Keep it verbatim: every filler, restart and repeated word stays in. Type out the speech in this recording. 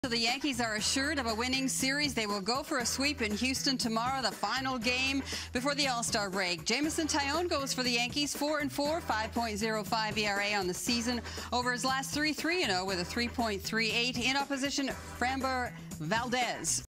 So the Yankees are assured of a winning series. They will go for a sweep in Houston tomorrow, the final game before the All-Star break. Jameson Taillon goes for the Yankees, four and four, five point oh five E R A on the season over his last three, three and oh with a three point three eight. In opposition, Framber Valdez.